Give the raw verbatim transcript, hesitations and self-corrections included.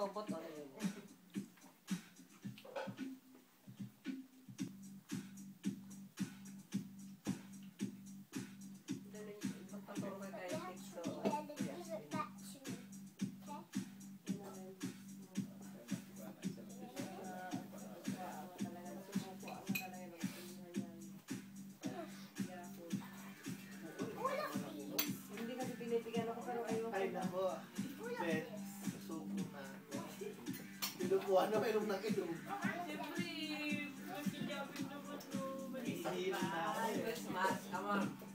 robot o yun. Magpaturo ka tayo texto. Hindi kasi pinipigyan ako pero ayaw. Ay nako, bet, suko na. Pinupuan na mayroong nag-inom. Siyempre, mas Jdjb naman no. Isihil na ako eh. Christmas, come on.